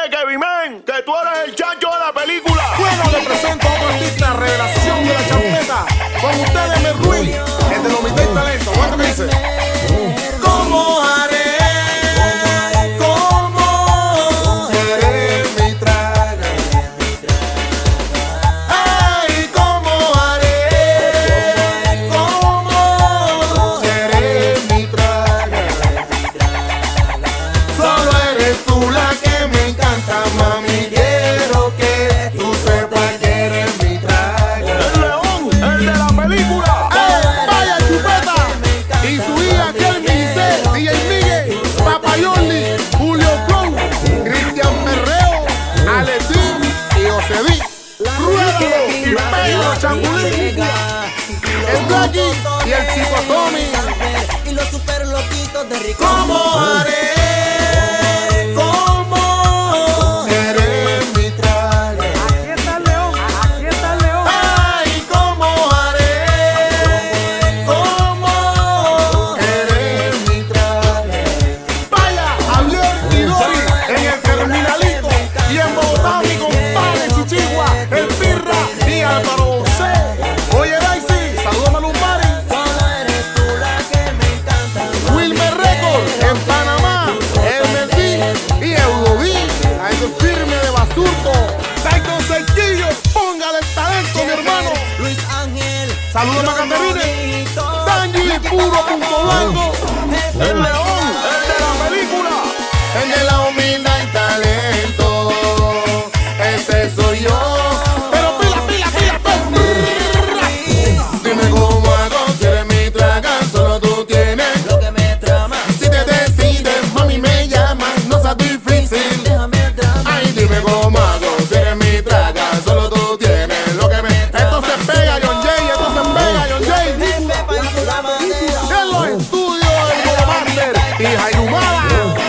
Kevin Man, que tú eres el chacho de la película. Bueno, le presento a otro artista, revelación de la champeta. Con ustedes, Me Ruiz, el de los Mitad y Talento. ¿Cuánto que dice? ¿Cómo haré? ¿Cómo seré mi traga? Ay, ¿cómo haré? ¿Cómo seré mi traga? Solo eres tú la que me encanta, mami. Quiero que tú sepas que eres mi traga. El león, el de la película. Vaya chupeta. Y su hija Kelmi Giselle, DJ Miguel, Papayoli, Julio Flow, Cristian Perreo, Aletín y Osedí. Ruédalo y pégalo, chambulín. El Blackie y el Chico Tommy. Y los super loquitos de Rico. ¿Cómo haré? ¿Cómo seré mi traga? Aquí está el león, aquí está el león. Ay, ¿cómo haré? ¿Cómo seré mi traga? Vaya, Javier y Dori en el Terminalito. Y en Bogotá, mi compadre Chichigua, el Pirra y Álvaro José. Oye, Daisy, salúdame a Lumari. Solo eres tú la que me encanta. Wilmer Record en Panamá, el Medellín y Eudodí, la gente firme de Basurto. Taito Cerquillo, póngale el talento, mi hermano. Luis Ángel. Salúdame a Caterine. Tangi, puro punto blanco. El león, el de la película. El de la humildad y talento, ese soy yo. Pero pila, pila, pila, pila. Dime cómo hago, si eres mi traga, solo tú tienes Lo que me trama. Si te decides, mami, me llamas, no sea difícil. Déjame el drama. Ay, dime cómo hago, si eres mi traga, solo tú tienes lo que me... Esto se pega, John Jay, esto se pega, John Jay. El Pepa y su ramadera. En los estudios, el Monomaster y Jairumada.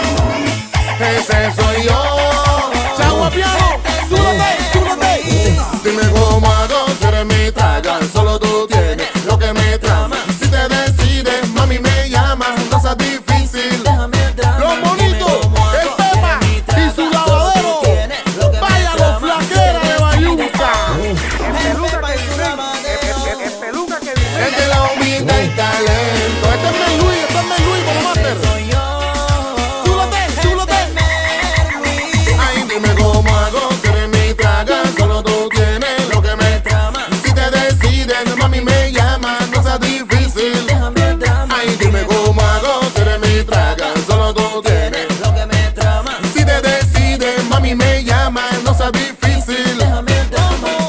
Ese soy yo. Chagua Piano, súbete, súbete. Dime cómo hago, si eres mi traga, solo tú tienes lo que me trama. Si te decides, mami, me llamas, no sea difícil. Déjame el drama. Los bonitos, el Pepa y su lavadero. Vaya los flaqueras de Bayunca. El Pepa y su ramadera. El peluca que vive. El de la humildad y talento. Este es Meluí, Monomaster. Soy yo. Súbete, súbete. Ay, dime cómo hago, si eres mi traga, solo tú tienes lo que me trama. Si te decides, mami, me llamas, no sea difícil. Déjame el drama. Ay, dime cómo hago, si eres mi traga, solo tú tienes Lo que me trama. Si te decides, mami, me llamas, no sea difícil. Déjame el drama.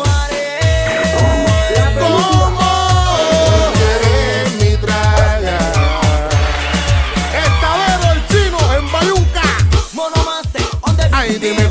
¿Cómo eres mi traga? Esta vez el chino en Bayunca. Monomaster, on the Ay, dime